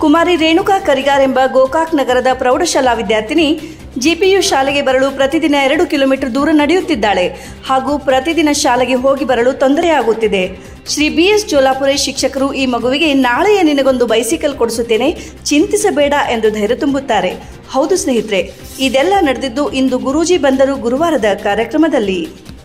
ಕುಮಾರಿ ರೇಣುಕಾ ಕರಿಗಾರ್ ಎಂಬ ಗೋಕಾಕ್ ನಗರದ ಪ್ರೌಢಶಾಲಾ ವಿದ್ಯಾರ್ಥಿನಿ ಜಿಪಿಯು ಶಾಲೆಗೆ ಬರಲು ಪ್ರತಿದಿನ 2 ಕಿಲೋಮೀಟರ್ ದೂರ ನಡೆಯುತ್ತಿದ್ದಾಳೆ ಹಾಗೂ ಪ್ರತಿದಿನ ಶಾಲೆಗೆ ಹೋಗಿ ಬರಲು ತೊಂದರೆಯಾಗುತ್ತಿದೆ. ಶ್ರೀ BS ಜೋಲಾಪುರೆ ಶಿಕ್ಷಕರು ಈ ಮಗುವಿಗೆ ನಾಳೆಯ ನಿನಗೊಂದು ಬೈಸಿಕಲ್ ಕೊಡಿಸುತ್ತೇನೆ, ಚಿಂತಿಸಬೇಡ ಎಂದು ಧೈರ್ಯ ತುಂಬುತ್ತಾರೆ. ಹೌದು ಸ್ನೇಹಿತರೆ, ಇದೆಲ್ಲ ನಡೆದಿದ್ದು ಇಂದು ಗುರೂಜಿ ಬಂದರು ಗುರುವಾರದ ಕಾರ್ಯಕ್ರಮದಲ್ಲಿ.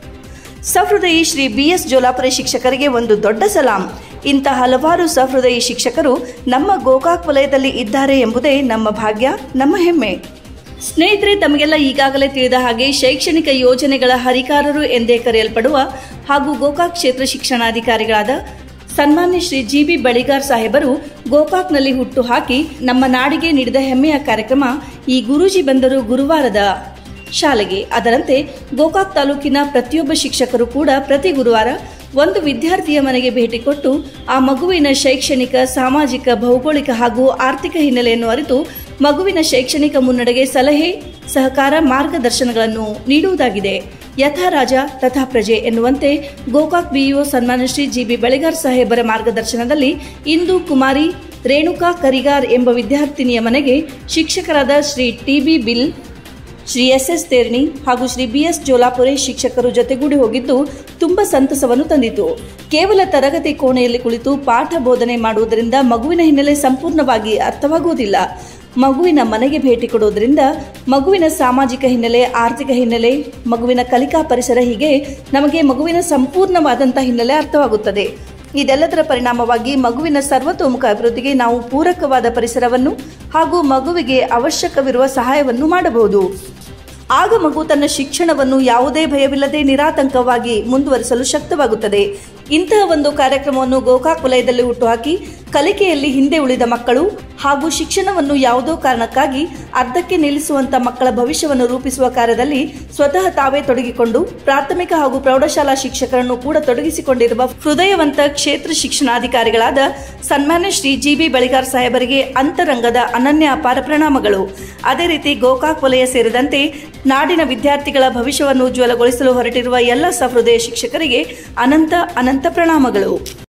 ಸಹೃದಯಿ ಶ್ರೀ BS ಜೋಲಾಪುರೆ ಶಿಕ್ಷಕರಿಗೆ ಒಂದು ದೊಡ್ಡ ಸಲಾಂ. ಇಂಥ ಹಲವಾರು ಸಹೃದಯಿ ಶಿಕ್ಷಕರು ನಮ್ಮ ಗೋಕಾಕ್ ವಲಯದಲ್ಲಿ ಇದ್ದಾರೆ ಎಂಬುದೇ ನಮ್ಮ ಭಾಗ್ಯ, ನಮ್ಮ ಹೆಮ್ಮೆ. ಸ್ನೇಹಿತರೆ, ತಮಗೆಲ್ಲ ಈಗಾಗಲೇ ತಿಳಿದ ಹಾಗೆ ಶೈಕ್ಷಣಿಕ ಯೋಜನೆಗಳ ಹರಿಕಾರರು ಎಂದೇ ಕರೆಯಲ್ಪಡುವ ಹಾಗೂ ಗೋಕಾಕ್ ಕ್ಷೇತ್ರ ಶಿಕ್ಷಣಾಧಿಕಾರಿಗಳಾದ ಸನ್ಮಾನ್ಯ ಶ್ರೀ GB ಬಳಿಗಾರ್ ಸಾಹೇಬರು ಗೋಕಾಕ್ನಲ್ಲಿ ಹುಟ್ಟು ಹಾಕಿ ನಮ್ಮ ನಾಡಿಗೆ ನೀಡಿದ ಹೆಮ್ಮೆಯ ಕಾರ್ಯಕ್ರಮ ಈ ಗುರೂಜಿ ಬಂದರು ಗುರುವಾರದ ಶಾಲೆಗೆ. ಅದರಂತೆ ಗೋಕಾಕ್ ತಾಲೂಕಿನ ಪ್ರತಿಯೊಬ್ಬ ಶಿಕ್ಷಕರು ಕೂಡ ಪ್ರತಿ ಗುರುವಾರ ಒಂದು ವಿದ್ಯಾರ್ಥಿಯ ಮನೆಗೆ ಭೇಟಿ ಕೊಟ್ಟು ಆ ಮಗುವಿನ ಶೈಕ್ಷಣಿಕ, ಸಾಮಾಜಿಕ, ಭೌಗೋಳಿಕ ಹಾಗೂ ಆರ್ಥಿಕ ಹಿನ್ನೆಲೆಯನ್ನು ಅರಿತು ಮಗುವಿನ ಶೈಕ್ಷಣಿಕ ಮುನ್ನಡೆಗೆ ಸಲಹೆ, ಸಹಕಾರ, ಮಾರ್ಗದರ್ಶನಗಳನ್ನು ನೀಡುವುದಾಗಿದೆ. ಯಥಾ ರಾಜ ತಥಾ ಪ್ರಜೆ ಎನ್ನುವಂತೆ ಗೋಕಾಕ್ BEO ಸನ್ಮಾನ್ಯ ಶ್ರೀ GB ಬಳಿಗಾರ್ ಸಾಹೇಬರ ಮಾರ್ಗದರ್ಶನದಲ್ಲಿ ಇಂದು ಕುಮಾರಿ ರೇಣುಕಾ ಕರಿಗಾರ್ ಎಂಬ ವಿದ್ಯಾರ್ಥಿನಿಯ ಮನೆಗೆ ಶಿಕ್ಷಕರಾದ ಶ್ರೀ TB ಬಿಲ್, ಶ್ರೀ SS ತೇರ್ಣಿ ಹಾಗೂ ಶ್ರೀ BS ಜೋಲಾಪುರೆ ಶಿಕ್ಷಕರು ಜೊತೆಗೂಡಿ ಹೋಗಿದ್ದು ತುಂಬ ಸಂತಸವನ್ನು ತಂದಿತು. ಕೇವಲ ತರಗತಿ ಕೋಣೆಯಲ್ಲಿ ಕುಳಿತು ಪಾಠ ಬೋಧನೆ ಮಾಡುವುದರಿಂದ ಮಗುವಿನ ಹಿನ್ನೆಲೆ ಸಂಪೂರ್ಣವಾಗಿ ಅರ್ಥವಾಗುವುದಿಲ್ಲ. ಮಗುವಿನ ಮನೆಗೆ ಭೇಟಿ ಕೊಡುವುದರಿಂದ ಮಗುವಿನ ಸಾಮಾಜಿಕ ಹಿನ್ನೆಲೆ, ಆರ್ಥಿಕ ಹಿನ್ನೆಲೆ, ಮಗುವಿನ ಕಲಿಕಾ ಪರಿಸರ, ಹೀಗೆ ನಮಗೆ ಮಗುವಿನ ಸಂಪೂರ್ಣವಾದಂಥ ಹಿನ್ನೆಲೆ ಅರ್ಥವಾಗುತ್ತದೆ. ಇದೆಲ್ಲದರ ಪರಿಣಾಮವಾಗಿ ಮಗುವಿನ ಸರ್ವತೋಮುಖ ಅಭಿವೃದ್ಧಿಗೆ ನಾವು ಪೂರಕವಾದ ಪರಿಸರವನ್ನು ಹಾಗೂ ಮಗುವಿಗೆ ಅವಶ್ಯಕವಿರುವ ಸಹಾಯವನ್ನು ಮಾಡಬಹುದು. ಆಗ ಮಗು ತನ್ನ ಶಿಕ್ಷಣವನ್ನು ಯಾವುದೇ ಭಯವಿಲ್ಲದೆ ನಿರಾತಂಕವಾಗಿ ಮುಂದುವರಿಸಲು ಶಕ್ತವಾಗುತ್ತದೆ. ಇಂತಹ ಒಂದು ಕಾರ್ಯಕ್ರಮವನ್ನು ಗೋಕಾಕ್ ವಲಯದಲ್ಲಿ ಹುಟ್ಟುಹಾಕಿ ಕಲಿಕೆಯಲ್ಲಿ ಹಿಂದೆ ಉಳಿದ ಮಕ್ಕಳು ಹಾಗೂ ಶಿಕ್ಷಣವನ್ನು ಯಾವುದೋ ಕಾರಣಕ್ಕಾಗಿ ಅರ್ಧಕ್ಕೆ ನಿಲ್ಲಿಸುವಂತ ಮಕ್ಕಳ ಭವಿಷ್ಯವನ್ನು ರೂಪಿಸುವ ಕಾರ್ಯದಲ್ಲಿ ಸ್ವತಃ ತಾವೇ ತೊಡಗಿಕೊಂಡು ಪ್ರಾಥಮಿಕ ಹಾಗೂ ಪ್ರೌಢಶಾಲಾ ಶಿಕ್ಷಕರನ್ನು ಕೂಡ ತೊಡಗಿಸಿಕೊಂಡಿರುವ ಹೃದಯವಂತ ಕ್ಷೇತ್ರ ಶಿಕ್ಷಣಾಧಿಕಾರಿಗಳಾದ ಸನ್ಮಾನ್ಯ ಶ್ರೀ GB ಬಳಿಗಾರ್ ಸಾಹೇಬರಿಗೆ ಅಂತರಂಗದ ಅನನ್ಯ ಅಪಾರ ಪ್ರಣಾಮಗಳು. ಅದೇ ರೀತಿ ಗೋಕಾಕ್ ವಲಯ ಸೇರಿದಂತೆ ನಾಡಿನ ವಿದ್ಯಾರ್ಥಿಗಳ ಭವಿಷ್ಯವನ್ನು ಉಜ್ವಲಗೊಳಿಸಲು ಹೊರಟಿರುವ ಎಲ್ಲ ಸಹೃದಯ ಶಿಕ್ಷಕರಿಗೆ ಅನಂತ ಪ್ರಣಾಮಗಳು.